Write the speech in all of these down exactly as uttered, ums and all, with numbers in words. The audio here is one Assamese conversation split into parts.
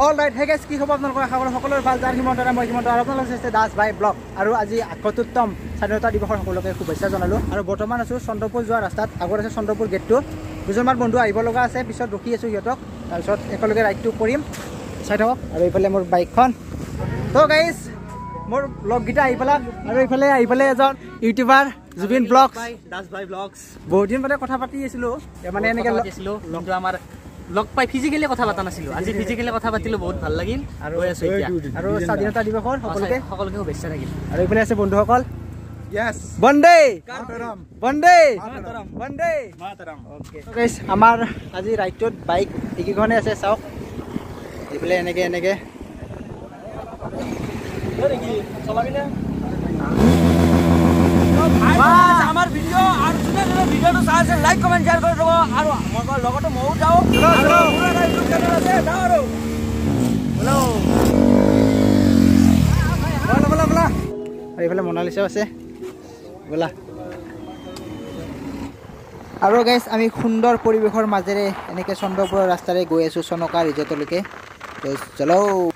অল ৰাইট হে গাইজ কি খবৰ আপোনালোকৰ আশা কৰোঁ সকলোৰে ভাল যাৰ হিমন্ত মই হিমন্ত আৰু আপোনালোক হৈছে দাস ভাই ব্লগ আৰু আজি একাত্তৰতম স্বাধীনতা দিৱসৰ সকলোকে শুভেচ্ছা জনালোঁ আৰু বৰ্তমান আছোঁ চন্দ্ৰপুৰ যোৱা ৰাস্তাত আগত আছে চন্দ্ৰপুৰ গেটটো দুজনমান বন্ধু আহিব লগা আছে পিছত ৰখি আছোঁ সিহঁতক তাৰপিছত একেলগে ৰাইডটো কৰিম চাই থাকক আৰু এইফালে মোৰ বাইকখন তো গাইজ মোৰ ব্লগকেইটা আহি পেলাক আৰু এইফালে আহি পেলাই এজন ইউটিউবাৰ জুবিন ব্লগছ দাস ভাই ব্লগছ বহুত দিন মানে কথা পাতি আছিলোঁ মানে এনেকৈ পাতিছিলোঁ কিন্তু আমাৰ লগ পাই ফিজিকেলি কথা পাতা নাছিলোঁ আজি ফিজিকেলি কথা পাতিলোঁ বহুত ভাল লাগিল আৰু আৰু স্বাধীনতা দিৱসৰ সকলোকে সকলোকে শুভেচ্ছা থাকিল আৰু এইফালে আছে বন্ধুসকল Yes. বন্দে বন্দে বন্দে ওকে গাইস আমাৰ আজি ৰাইডটোত বাইক এইকেইখনে আছে চাওক এইফালে এনেকৈ এনেকৈ আমাৰ ভিডিঅ' আৰু যোনে যোনে ভিডিঅ'টো চাই আছে লাইক কমেণ্ট শ্বেয়াৰ কৰি দিব আৰু মই লগতে ময়ো যাওঁ ইউটিউব চেনেল আছে যাওঁ আৰু হেল্ল' বলা বলা বলা আৰু এইফালে মনালিছাও আছে বলা আৰু গাইজ আমি সুন্দৰ পৰিৱেশৰ মাজেৰে এনেকৈ চন্দ্ৰপুৰৰ ৰাস্তাৰে গৈ আছোঁ চনকা ৰিজৰ্টলৈকে তো চলো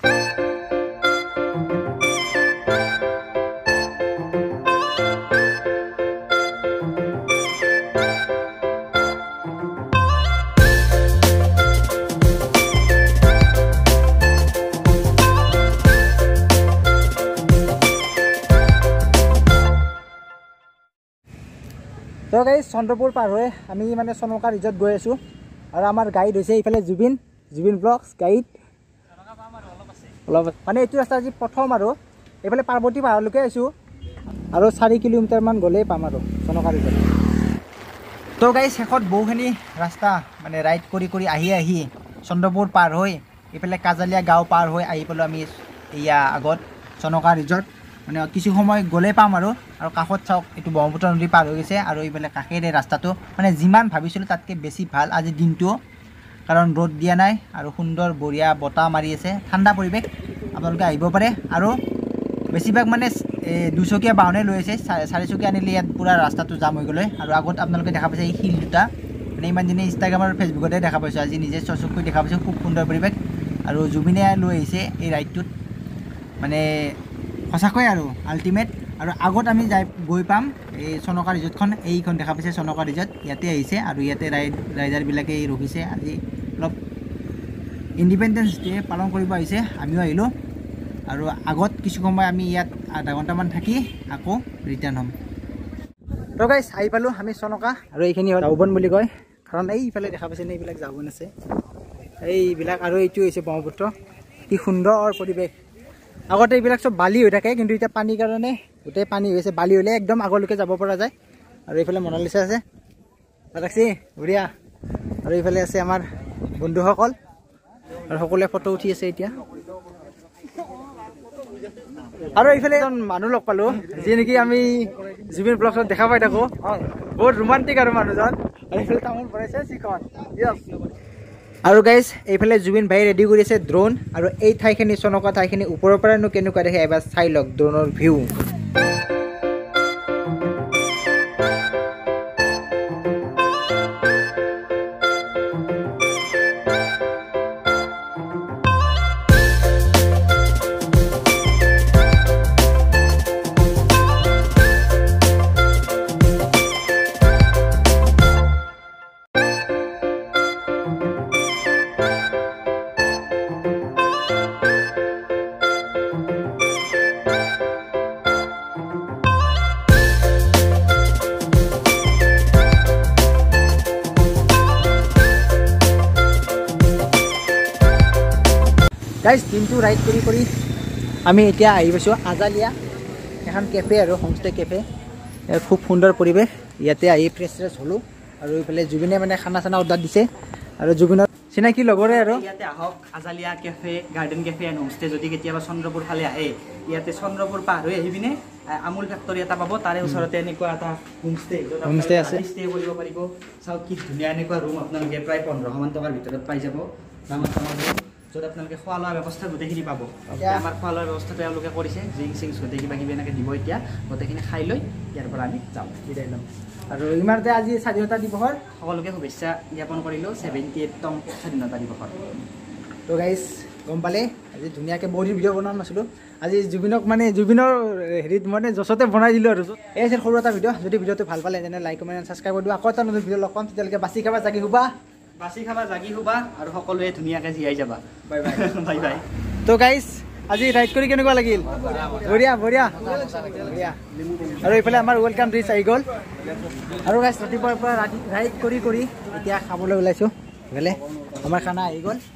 তো গাইজ চন্দ্ৰপুৰ পাৰ হৈ আমি মানে চনকা ৰিজৰ্ট গৈ আছোঁ আৰু আমাৰ গাইড হৈছে এইফালে জুবিন জুবিন ব্লগছ গাইড অলপ মানে এইটো ৰাস্তা আজি প্ৰথম আৰু এইফালে পাৰ্বতী পাহাৰলৈকে আহিছোঁ আৰু চাৰি কিলোমিটাৰমান গ'লেই পাম আৰু চনকা ৰিজৰ্ট তো গাইজ শেষত বহুখিনি ৰাস্তা মানে ৰাইড কৰি কৰি আহি আহি চন্দ্ৰপুৰ পাৰ হৈ এইফালে কাজালীয়া গাঁও পাৰ হৈ আহি পেলোঁ আমি এয়া আগত চনকা ৰিজৰ্ট মানে কিছু সময় গ'লেই পাম আৰু আৰু কাষত চাওক এইটো ব্ৰহ্মপুত্ৰ নদী পাৰ হৈ গৈছে আৰু এইফালে কাষেৰে ৰাস্তাটো মানে যিমান ভাবিছিলোঁ তাতকৈ বেছি ভাল আজি দিনটো কাৰণ ৰ'দ দিয়া নাই আৰু সুন্দৰ বঢ়িয়া বতাহ মাৰি আছে ঠাণ্ডা পৰিৱেশ আপোনালোকে আহিব পাৰে আৰু বেছিভাগ মানে দুচকীয়া বাহনে লৈ আছে চাৰিচকীয়া আনিলে ইয়াত পূৰা ৰাস্তাটো জাম হৈ গ'লে আৰু আগত আপোনালোকে দেখা পাইছে এই শিল দুটা মানে ইমান দিনে ইনষ্টাগ্ৰাম আৰু ফেচবুকতে দেখা পাইছোঁ আজি নিজে চকুকৈ দেখা পাইছোঁ খুব সুন্দৰ পৰিৱেশ আৰু জুবিনে লৈ আহিছে এই ৰাইডটোত মানে সঁচাকৈ আৰু আল্টিমেট আৰু আগত আমি যাই গৈ পাম এই চনকা ৰিজৰ্টখন এইখন দেখা পাইছে চনকা ৰিজৰ্ট ইয়াতে আহিছে আৰু ইয়াতে ৰাইড ৰাইডাৰবিলাকে ৰখিছে আজি অলপ ইণ্ডিপেণ্ডেন্স ডে পালন কৰিব আহিছে আমিও আহিলোঁ আৰু আগত কিছু সময় আমি ইয়াত আধা ঘণ্টামান থাকি আকৌ ৰিটাৰ্ণ হ'ম তো গাইজ আহি পালোঁ আমি চনকা আৰু এইখিনি হ'ল ঝাউবন বুলি কয় কাৰণ এইফালে দেখা পাইছেনে এইবিলাক ঝাউবন আছে এইবিলাক আৰু এইটো হৈছে ব্ৰহ্মপুত্ৰ কি সুন্দৰ পৰিৱেশ আগতে এইবিলাক চব বালি হৈ থাকে কিন্তু এতিয়া পানীৰ কাৰণে গোটেই পানী হৈছে বালি হ'লে একদম আগলৈকে যাব পৰা যায় আৰু এইফালে মনালিছা আছে ৰাখছি বঢ়িয়া আৰু এইফালে আছে আমাৰ বন্ধুসকল আৰু সকলোৱে ফটো উঠি আছে এতিয়া আৰু এইফালে এজন মানুহ লগ পালোঁ যি নেকি আমি জুবিন ব্লগছত দেখা পাই থাকোঁ বহুত ৰোমান্টিক আৰু মানুহজন আৰু এইফালে তামোল ভৰাইছে চিকন আৰু গাইজ এইফালে জুবিন ভাই ৰেডি কৰি আছে ড্ৰোন আৰু এই ঠাইখিনি চনকা ঠাইখিনি ওপৰৰ পৰানো কেনেকুৱা দেখে এবাৰ চাই লওক ড্ৰোনৰ ভিউ গাইজ দিনটো ৰাইড কৰি কৰি আমি এতিয়া আহি পাইছোঁ আজালিয়া এখন কেফে আৰু হোমষ্টে কেফে খুব সুন্দৰ পৰিৱেশ ইয়াতে আহি ফ্ৰেছ ফ্ৰেছ হ'লোঁ আৰু এইফালে জুবিনে মানে খানা চানা অৰ্ডাৰ দিছে আৰু জুবিনৰ চিনাকি লগৰে আৰু ইয়াতে আহক Azalea cafe garden cafe and homestay যদি কেতিয়াবা চন্দ্ৰপুৰ ফালে আহে ইয়াতে চন্দ্ৰপুৰ পাৰ হৈ আহি পিনে আমুল ফেক্টৰী এটা পাব তাৰে ওচৰতে এনেকুৱা এটা হোমষ্টে হোমষ্টে আছে ষ্টে কৰিব পাৰিব চাওক কি ধুনীয়া এনেকুৱা ৰুম আপোনালোকে প্ৰায় পোন্ধৰশ মান টকাৰ ভিতৰত পাই যাব ডাঙৰ ডাঙৰ ৰুম য'ত আপোনালোকে খোৱা লোৱা ব্যৱস্থা গোটেইখিনি পাব আমাৰ খোৱা লোৱাৰ ব্যৱস্থা তেওঁলোকে কৰিছে ড্ৰিংক চিংছ গোটেই কিবা কিবি এনেকৈ দিব এতিয়া গোটেইখিনি খাই লৈ ইয়াৰ পৰা আমি যাম বিদায় ল'ম আৰু ইমানতে আজি স্বাধীনতা দিৱসৰ সকলোকে শুভেচ্ছা জ্ঞাপন কৰিলোঁ ছেভেণ্টি এইটতম স্বাধীনতা দিৱসৰ। তো গাইজ গম পালে আজি ধুনীয়াকৈ বহুত দিন ভিডিঅ' বনোৱা নাছিলোঁ আজি জুবিনক মানে জুবিনৰ হেৰিত মানে জচতে বনাই দিলোঁ আৰু এই আছিল সৰু এটা ভিডিঅ' যদি ভিডিঅ'টো ভাল পালে তেনে লাইক কমেণ্ট ছাবস্ক্ৰাইব কৰি দিব আকৌ এটা নতুন ভিডিঅ' লগ পাম তেতিয়ালৈকে বাচি খাবা জাগি শুবা বাচি খাবা জাগি শুবা আৰু সকলোৱে ধুনীয়াকৈ জীয়াই যাবা বাই বাই বাই বাই তো গাইজ আজি ৰাইড কৰি কেনেকুৱা লাগিল বঢ়িয়া বঢ়িয়া বঢ়িয়া আৰু এইফালে আমাৰ ৱেলকাম ড্ৰিংকছ আহি গ'ল আৰু গাইজ ৰাতিপুৱাৰ পৰা ৰাইড কৰি কৰি এতিয়া খাবলৈ ওলাইছোঁ এইফালে আমাৰ খানা আহি গ'ল